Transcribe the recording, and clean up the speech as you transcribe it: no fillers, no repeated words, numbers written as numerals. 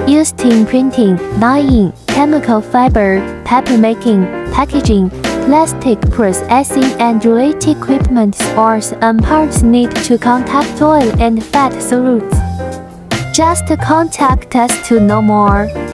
Used in printing, dyeing, chemical fiber, paper making, packaging, plastic processing and related equipment. Spores and parts need to contact oil and fat solutes. Just contact us to know more.